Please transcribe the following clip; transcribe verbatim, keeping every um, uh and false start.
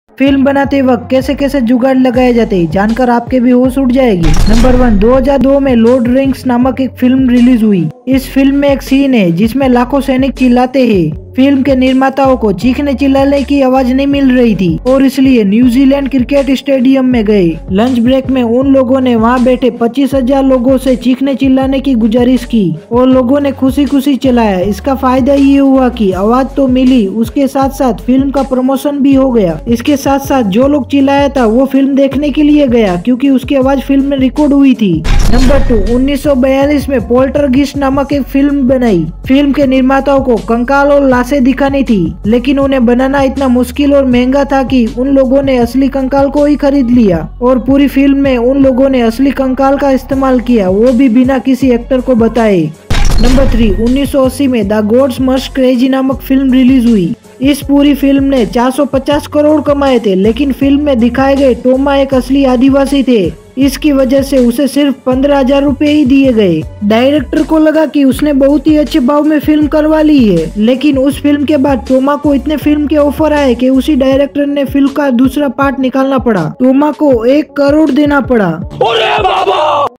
Film बनाते वक्त कैसे कैसे जुगाड़ लगाए जाते जानकर आपके भी होश उड़ जाएगी। नंबर वन, दो हज़ार दो में लॉर्ड रिंग्स नामक एक फिल्म रिलीज हुई। इस फिल्म में एक सीन है जिसमें लाखों सैनिक चिल्लाते हैं। फिल्म के निर्माताओं को चीखने चिल्लाने की आवाज नहीं मिल रही थी और इसलिए न्यूजीलैंड क्रिकेट स्टेडियम में गए। लंच ब्रेक में उन लोगों ने वहां बैठे पच्चीस हजार लोगों से चीखने चिल्लाने की गुजारिश की और लोगों ने खुशी खुशी चलाया। इसका फायदा ये हुआ कि आवाज तो मिली, उसके साथ साथ फिल्म का प्रमोशन भी हो गया। इसके साथ साथ जो लोग चिल्लाया था वो फिल्म देखने के लिए गया क्योंकि उसकी आवाज फिल्म में रिकॉर्ड हुई थी। नंबर टू, उन्नीस सौ बयालीस में पोल्टरगिस्ट नामक एक फिल्म बनाई। फिल्म के निर्माताओं को कंकाल और लाशें दिखानी थी, लेकिन उन्हें बनाना इतना मुश्किल और महंगा था कि उन लोगों ने असली कंकाल को ही खरीद लिया और पूरी फिल्म में उन लोगों ने असली कंकाल का इस्तेमाल किया, वो भी बिना किसी एक्टर को बताए। नंबर थ्री, उन्नीस सौ अस्सी में द गॉड्स मस्ट क्रेजी नामक फिल्म रिलीज हुई। इस पूरी फिल्म ने चार सौ पचास करोड़ कमाए थे, लेकिन फिल्म में दिखाए गए टोमा एक असली आदिवासी थे। इसकी वजह से उसे सिर्फ पंद्रह हजार रूपए ही दिए गए। डायरेक्टर को लगा कि उसने बहुत ही अच्छे भाव में फिल्म करवा ली है, लेकिन उस फिल्म के बाद टोमा को इतने फिल्म के ऑफर आए कि उसी डायरेक्टर ने फिल्म का दूसरा पार्ट निकालना पड़ा। टोमा को एक करोड़ देना पड़ा।